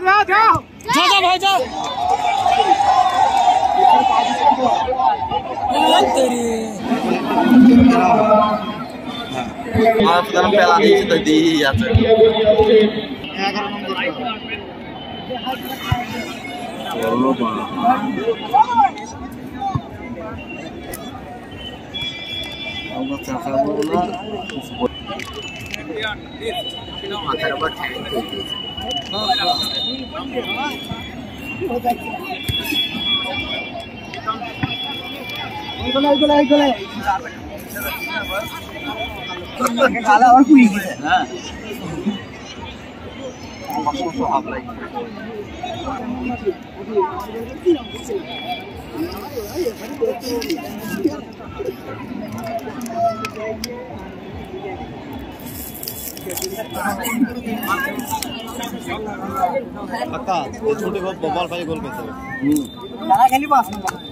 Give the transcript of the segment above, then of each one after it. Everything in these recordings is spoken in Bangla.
जा भाई जा sekarang Mela ini sudah di atas. Allah takabullah. Kalah और कोई है हां Masuk hab lagi. पक्का छोटे बहुत बॉल पाए गोल करते हैं काला खेली पास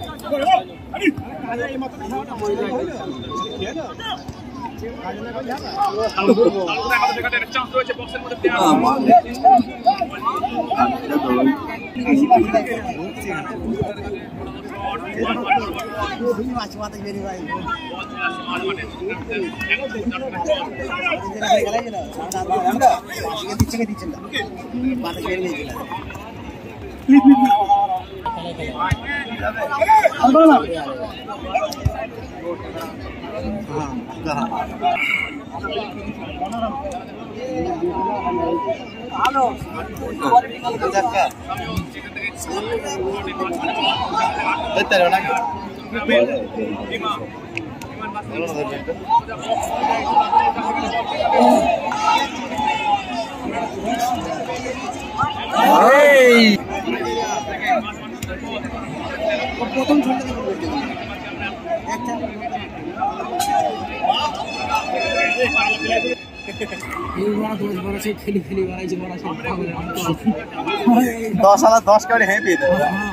साला 10 का है भी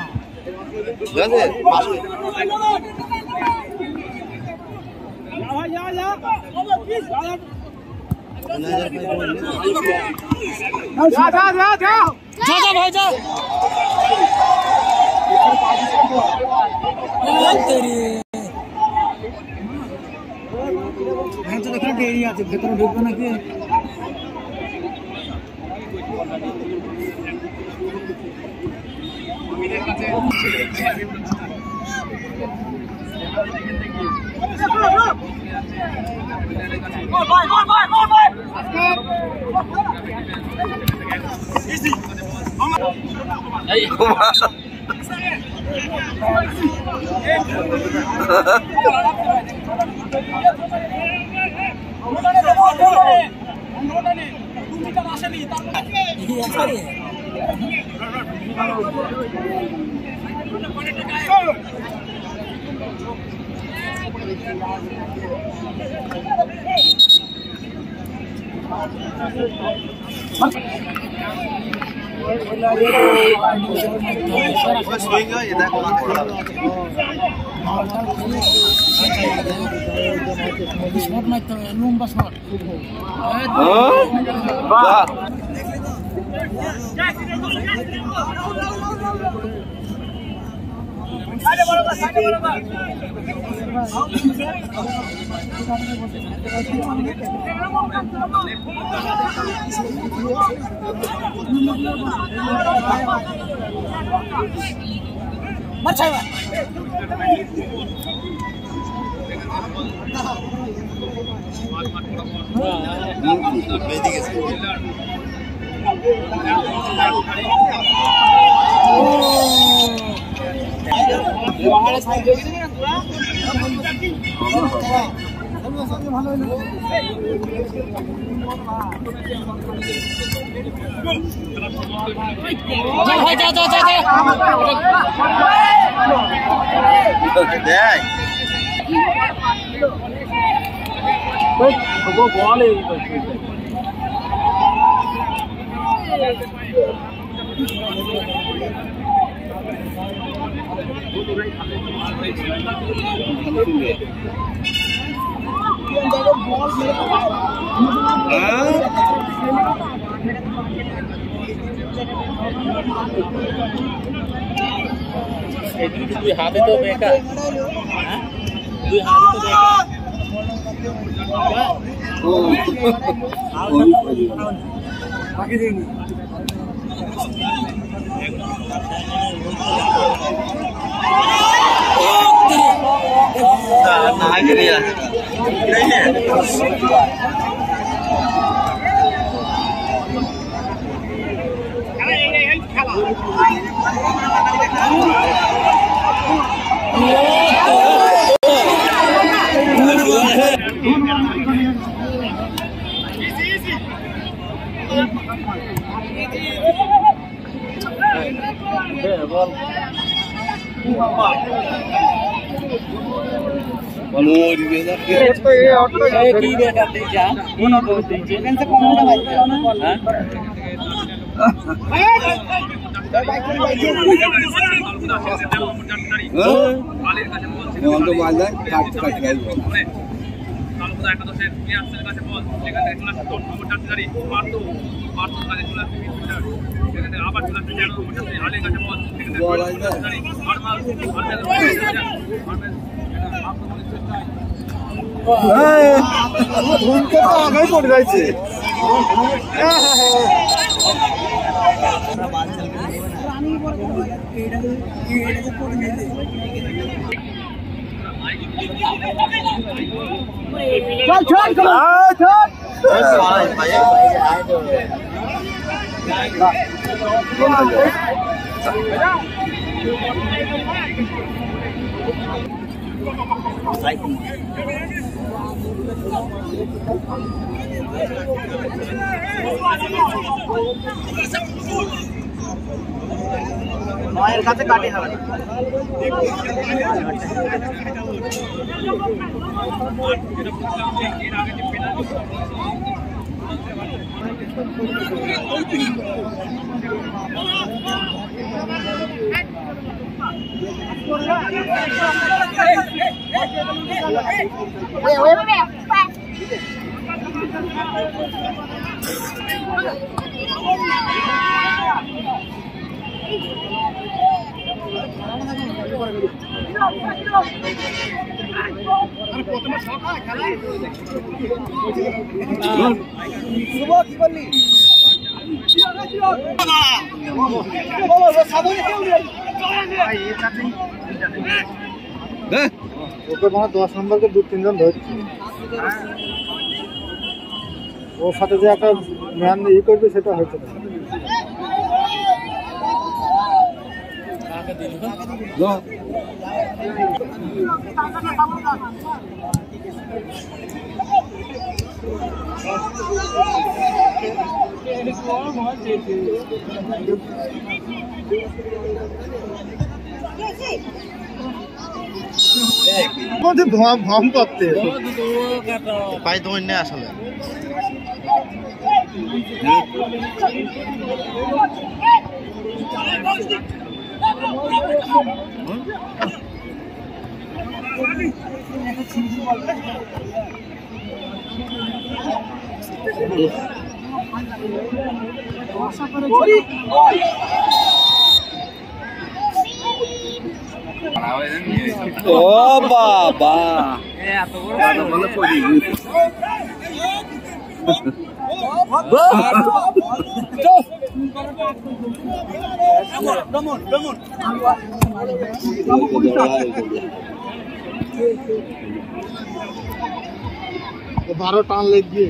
जा भाई जा मैं तो देखा डेरी आती भीतर ढुकबो ना कि দুই হাতে তো বেকা দুই হাতে তো বেকা বাকি দেইনি ना गिरिया नहीं है মায়ের কাছে কাটে হবে ওকে মানে 10 নম্বরকে 2-3 জন ধরছে ওর সাথে যে একটা ম্যান করবে সেটা হচ্ছে ভম করতে পাই তো অন্য আসলে Oh baba. बारो टान ले गए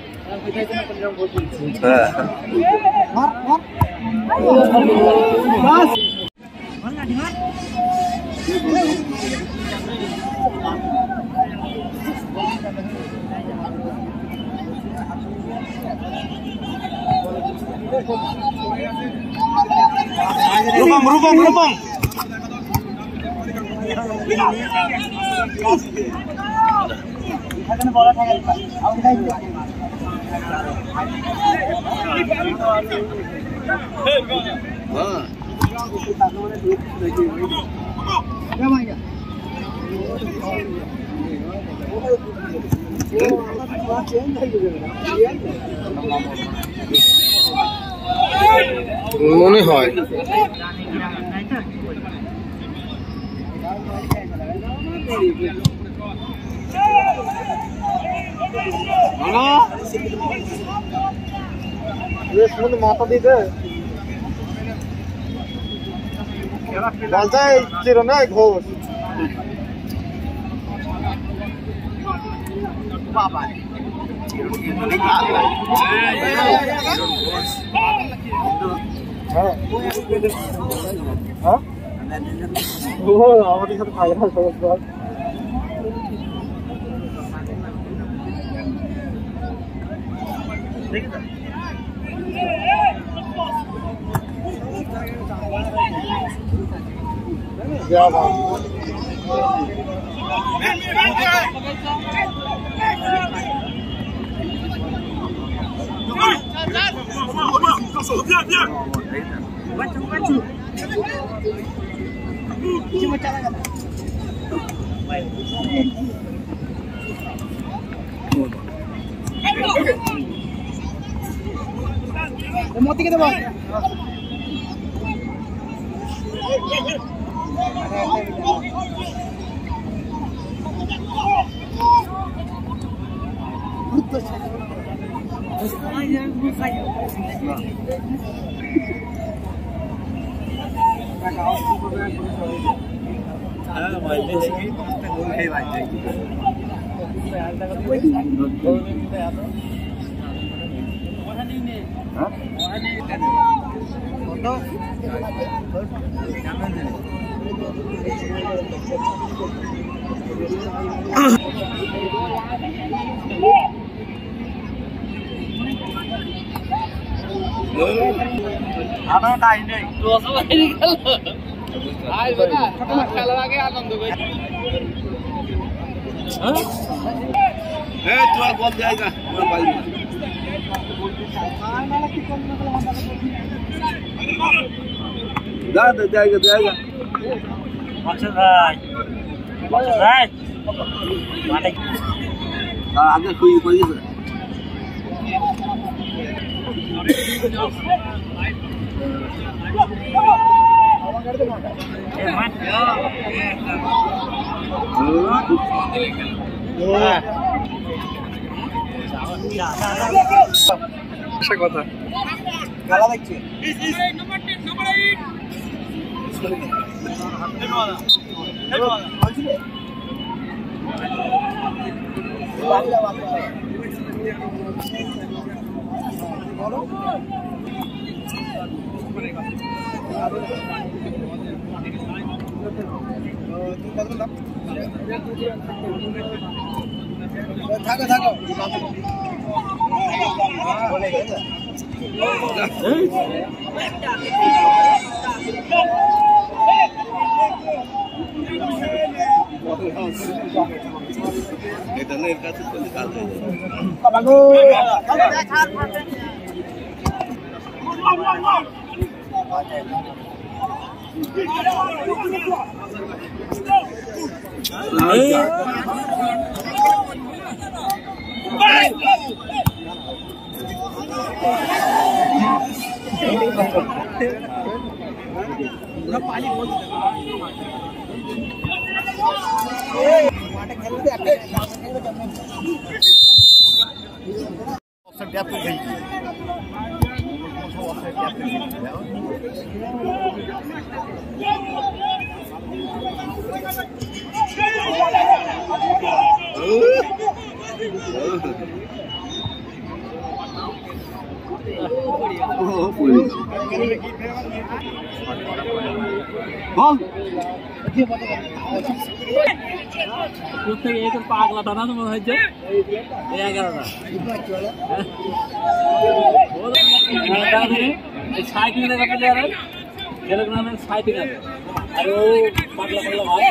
रूपम এখানে বলা থাকে আমি যাইছি হ্যাঁ জামাইয়া চেঞ্জ হয়ে গেল মনে হয় মাথা দিতে বলতে ছিল না ঘোষ আমাদের সাথে থাকে না সমস্ত मोती के दबा जाएगा आगे कोई কথা খেলা দেখছি থাকো থাকো पागला था ना तुम साइकिल साइकिल पागला पागला भाई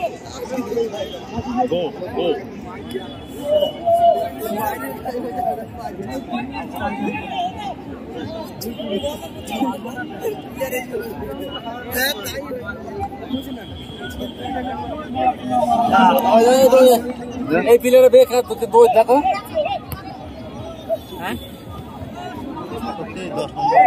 Go, go. এই প্লেয়ারে বেকার তো দোষ দেখো হ্যাঁ 10 নম্বর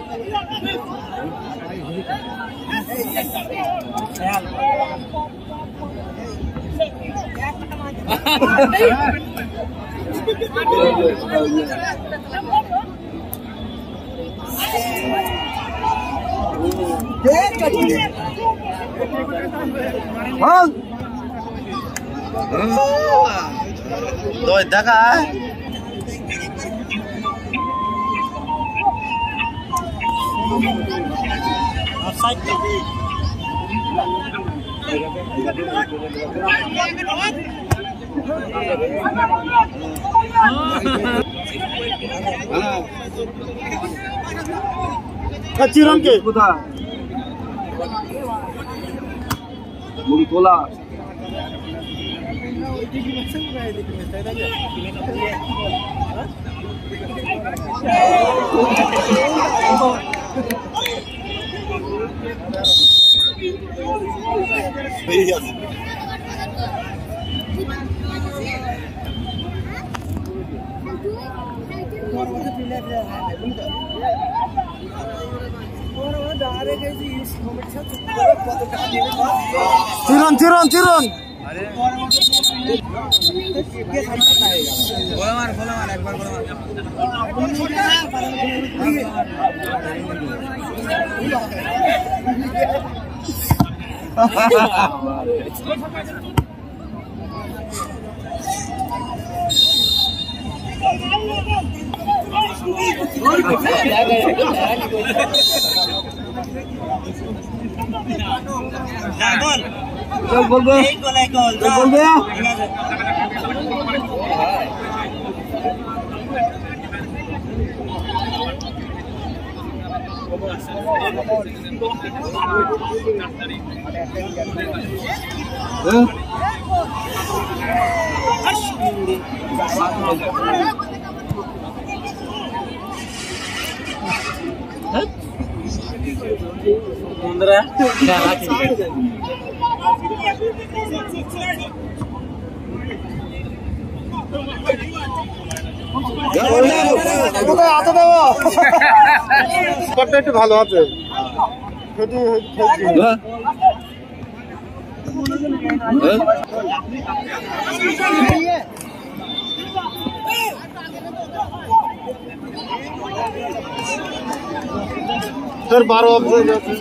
तो देखा है चिरन के मुड़ी तोला चिरन चिरन चिरन बोला मार एक बार बोला चल बोल दे बोल दे मुंदरा একটু ভালো আছে তোর 12 অফসাইড আছে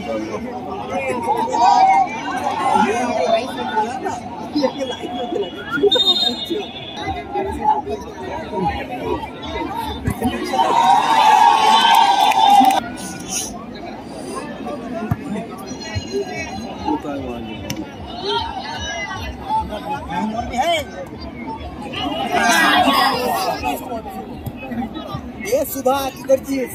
ये सुधा की गर्जीस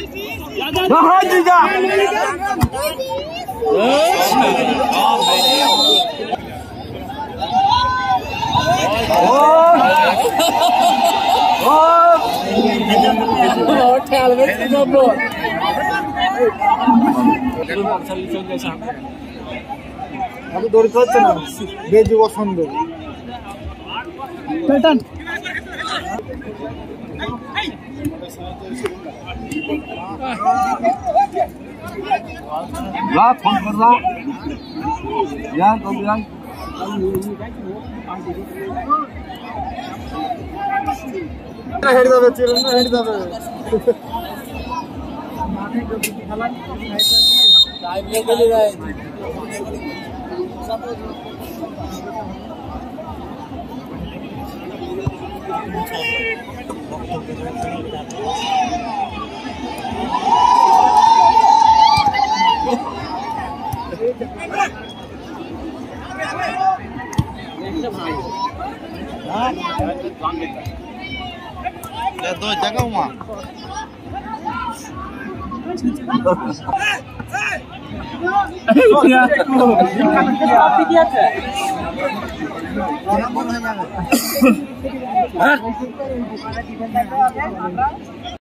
আমি দৌড়তে হচ্ছে না বেজি পছন্দ প্যাটার্ন ला फोन कर ला यार तो यार হেড দাও চিরন হেড দাও टाइम ले चले जाए ले दो जगह वहां क्या